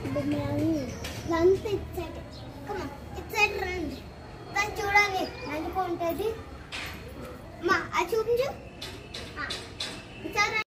Lunch ఇచ్చాడు. ఇచ్చాడు రండి దాన్ని చూడండి నంచుకుంటుంది. మా అది చూపించు.